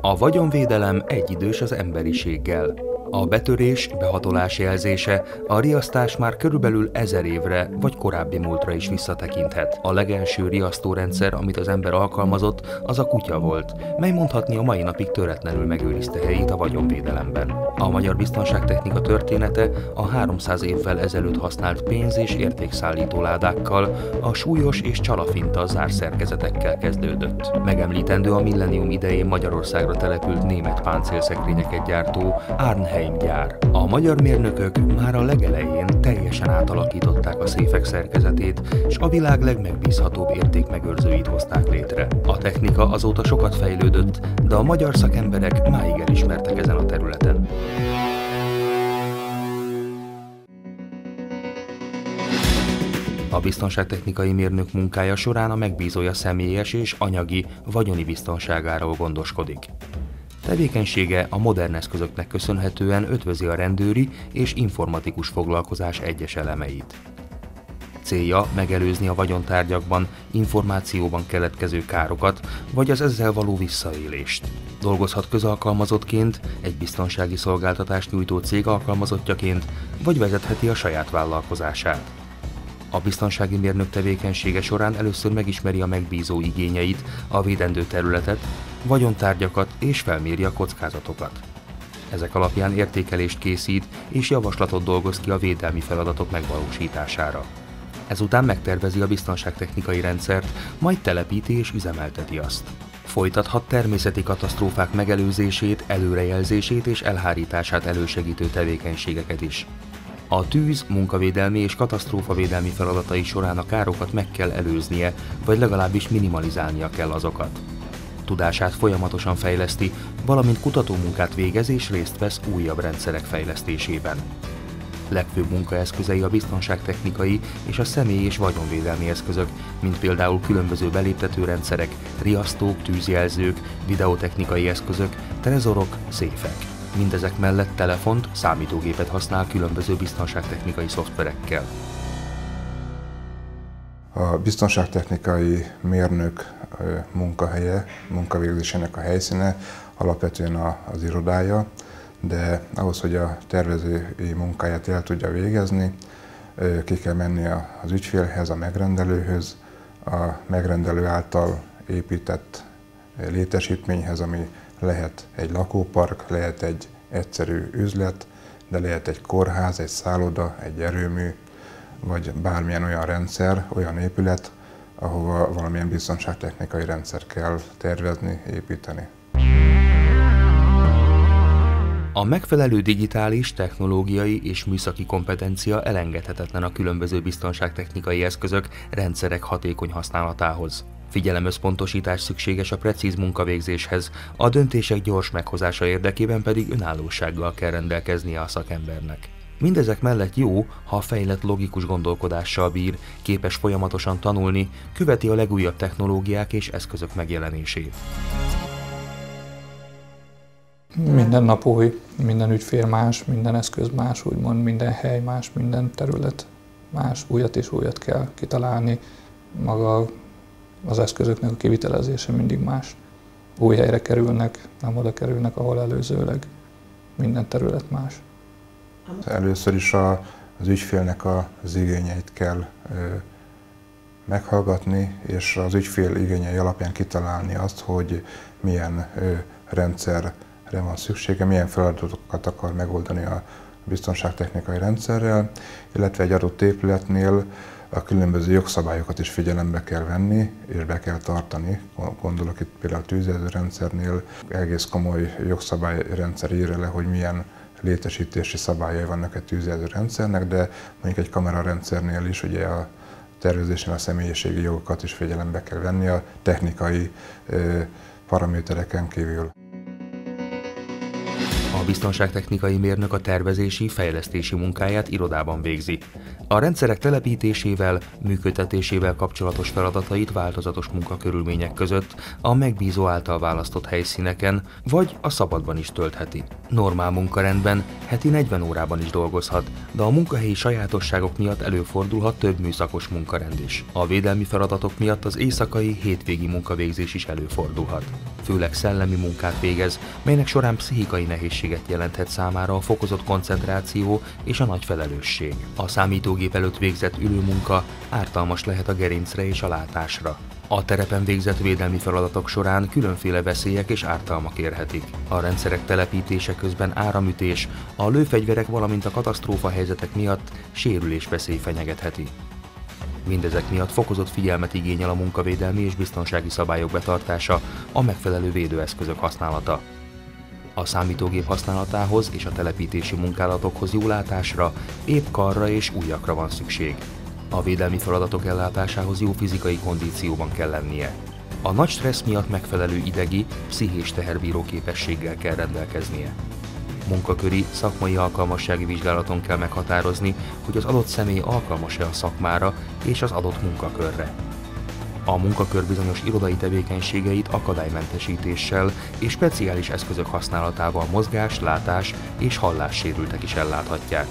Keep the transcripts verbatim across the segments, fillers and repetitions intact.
A vagyonvédelem egyidős az emberiséggel. A betörés, behatolás jelzése, a riasztás már körülbelül ezer évre vagy korábbi múltra is visszatekinthet. A legelső riasztórendszer, amit az ember alkalmazott, az a kutya volt, mely mondhatni a mai napig töretlenül megőrizte helyét a vagyonvédelemben. A magyar biztonságtechnika története a háromszáz évvel ezelőtt használt pénz- és értékszállító ládákkal, a súlyos és csalafinta zárszerkezetekkel kezdődött. Megemlítendő a millennium idején Magyarországra települt német páncélszekrényeket gyártó Arnhem gyár. A magyar mérnökök már a legelején teljesen átalakították a széfek szerkezetét, és a világ legmegbízhatóbb értékmegőrzőit hozták létre. A technika azóta sokat fejlődött, de a magyar szakemberek máig elismertek ezen a területen. A biztonságtechnikai mérnök munkája során a megbízója személyes és anyagi, vagyoni biztonságáról gondoskodik. Tevékenysége a modern eszközöknek köszönhetően ötvözi a rendőri és informatikus foglalkozás egyes elemeit. Célja megelőzni a vagyontárgyakban, információban keletkező károkat, vagy az ezzel való visszaélést. Dolgozhat közalkalmazottként, egy biztonsági szolgáltatást nyújtó cég alkalmazottjaként, vagy vezetheti a saját vállalkozását. A biztonsági mérnök tevékenysége során először megismeri a megbízó igényeit, a védendő területet, vagyontárgyakat és felméri a kockázatokat. Ezek alapján értékelést készít és javaslatot dolgoz ki a védelmi feladatok megvalósítására. Ezután megtervezi a biztonságtechnikai rendszert, majd telepíti és üzemelteti azt. Folytathat természeti katasztrófák megelőzését, előrejelzését és elhárítását elősegítő tevékenységeket is. A tűz, munkavédelmi és katasztrófavédelmi feladatai során a károkat meg kell előznie, vagy legalábbis minimalizálnia kell azokat. Tudását folyamatosan fejleszti, valamint kutatómunkát végez és részt vesz újabb rendszerek fejlesztésében. Legfőbb munkaeszközei a biztonságtechnikai és a személy- és vagyonvédelmi eszközök, mint például különböző beléptetőrendszerek, riasztók, tűzjelzők, videotechnikai eszközök, trezorok, széfek. Mindezek mellett telefont, számítógépet használ különböző biztonságtechnikai szoftverekkel. A biztonságtechnikai mérnök munkahelye, munkavégzésének a helyszíne alapvetően az irodája, de ahhoz, hogy a tervezői munkáját el tudja végezni, ki kell menni az ügyfélhez, a megrendelőhöz, a megrendelő által épített létesítményhez, ami lehet egy lakópark, lehet egy egyszerű üzlet, de lehet egy kórház, egy szálloda, egy erőmű, vagy bármilyen olyan rendszer, olyan épület, ahova valamilyen biztonságtechnikai rendszer kell tervezni, építeni. A megfelelő digitális, technológiai és műszaki kompetencia elengedhetetlen a különböző biztonságtechnikai eszközök, rendszerek hatékony használatához. Figyelemösszpontosítás szükséges a precíz munkavégzéshez, a döntések gyors meghozása érdekében pedig önállósággal kell rendelkeznie a szakembernek. Mindezek mellett jó, ha fejlett logikus gondolkodással bír, képes folyamatosan tanulni, követi a legújabb technológiák és eszközök megjelenését. Minden nap új, minden ügyfél más, minden eszköz más, úgymond minden hely más, minden terület más, újat és újat kell kitalálni. Maga az eszközöknek a kivitelezése mindig más. Új helyre kerülnek, nem oda kerülnek, ahol előzőleg. Minden terület más. Először is a, az ügyfélnek az igényeit kell ö, meghallgatni, és az ügyfél igényei alapján kitalálni azt, hogy milyen ö, rendszerre van szüksége, milyen feladatokat akar megoldani a biztonságtechnikai rendszerrel, illetve egy adott épületnél a különböző jogszabályokat is figyelembe kell venni, és be kell tartani. Gondolok itt például a tűzjelzőrendszernél egész komoly jogszabályrendszer írja le, hogy milyen létesítési szabályai vannak egy tűzjelzőrendszernek, de mondjuk egy kamerarendszernél is ugye a tervezésen a személyiségi jogokat is figyelembe kell venni a technikai ö, paramétereken kívül. A biztonságtechnikai mérnök a tervezési, fejlesztési munkáját irodában végzi. A rendszerek telepítésével, működtetésével kapcsolatos feladatait változatos munkakörülmények között a megbízó által választott helyszíneken, vagy a szabadban is töltheti. Normál munkarendben heti negyven órában is dolgozhat, de a munkahelyi sajátosságok miatt előfordulhat több műszakos munkarend is. A védelmi feladatok miatt az éjszakai, hétvégi munkavégzés is előfordulhat. főleg szellemi munkát végez, melynek során pszichikai nehézséget jelenthet számára a fokozott koncentráció és a nagy felelősség. A számítógép előtt végzett ülőmunka ártalmas lehet a gerincre és a látásra. A terepen végzett védelmi feladatok során különféle veszélyek és ártalmak érhetik. A rendszerek telepítése közben áramütés, a lőfegyverek, valamint a katasztrófa helyzetek miatt sérülésveszély fenyegetheti. Mindezek miatt fokozott figyelmet igényel a munkavédelmi és biztonsági szabályok betartása, a megfelelő védőeszközök használata. A számítógép használatához és a telepítési munkálatokhoz jó látásra, épp karra és ujjakra van szükség. A védelmi feladatok ellátásához jó fizikai kondícióban kell lennie. A nagy stressz miatt megfelelő idegi, pszichés teherbíró képességgel kell rendelkeznie. Munkaköri, szakmai alkalmassági vizsgálaton kell meghatározni, hogy az adott személy alkalmas-e a szakmára és az adott munkakörre. A munkakör bizonyos irodai tevékenységeit akadálymentesítéssel és speciális eszközök használatával mozgás, látás és hallássérültek is elláthatják.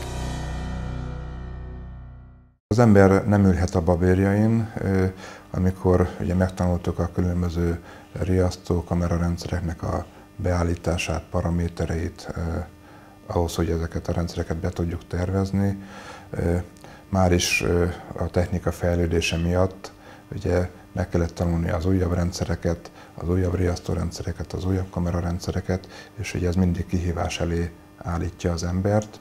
Az ember nem ülhet a babérjain, amikor ugye megtanultuk a különböző riasztó kamerarendszereknek a beállítását, paramétereit, ahhoz, hogy ezeket a rendszereket be tudjuk tervezni. Már is a technika fejlődése miatt ugye meg kellett tanulni az újabb rendszereket, az újabb riasztórendszereket, az újabb kamerarendszereket, és ugye ez mindig kihívás elé állítja az embert.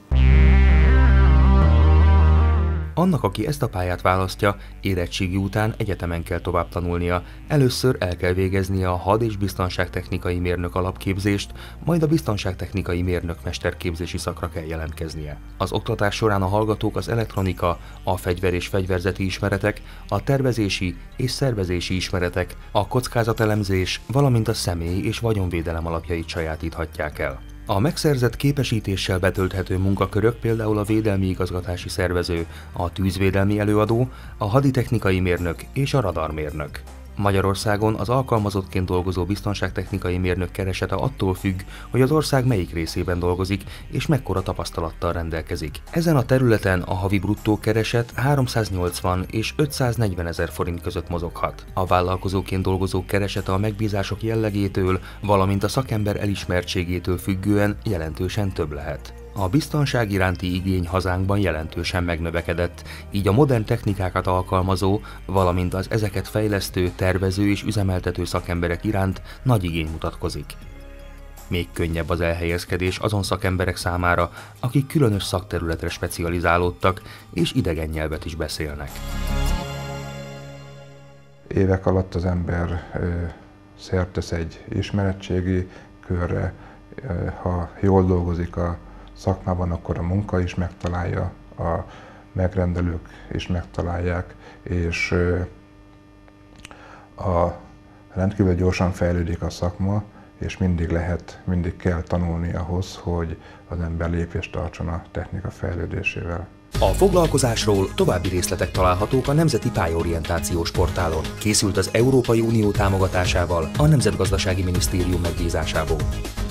Annak, aki ezt a pályát választja, érettségi után egyetemen kell tovább tanulnia. Először el kell végeznie a had- és biztonságtechnikai mérnök alapképzést, majd a biztonságtechnikai mérnök mesterképzési szakra kell jelentkeznie. Az oktatás során a hallgatók az elektronika, a fegyver- és fegyverzeti ismeretek, a tervezési és szervezési ismeretek, a kockázatelemzés, valamint a személy- és vagyonvédelem alapjait sajátíthatják el. A megszerzett képesítéssel betölthető munkakörök például a védelmi igazgatási szervező, a tűzvédelmi előadó, a haditechnikai mérnök és a radarmérnök. Magyarországon az alkalmazottként dolgozó biztonságtechnikai mérnök keresete attól függ, hogy az ország melyik részében dolgozik és mekkora tapasztalattal rendelkezik. Ezen a területen a havi bruttó kereset háromszáznyolcvan és ötszáznegyven ezer forint között mozoghat. A vállalkozóként dolgozók keresete a megbízások jellegétől, valamint a szakember elismertségétől függően jelentősen több lehet. A biztonság iránti igény hazánkban jelentősen megnövekedett, így a modern technikákat alkalmazó, valamint az ezeket fejlesztő, tervező és üzemeltető szakemberek iránt nagy igény mutatkozik. Még könnyebb az elhelyezkedés azon szakemberek számára, akik különös szakterületre specializálódtak és idegen nyelvet is beszélnek. Évek alatt az ember szert tesz egy ismerettségi körre, ha jól dolgozik a szakmában, akkor a munka is megtalálja, a megrendelők is megtalálják, és a rendkívül gyorsan fejlődik a szakma, és mindig lehet, mindig kell tanulni ahhoz, hogy az ember lépést tartson a technika fejlődésével. A foglalkozásról további részletek találhatók a Nemzeti Pályaorientációs portálon. Készült az Európai Unió támogatásával, a Nemzetgazdasági Minisztérium megbízásából.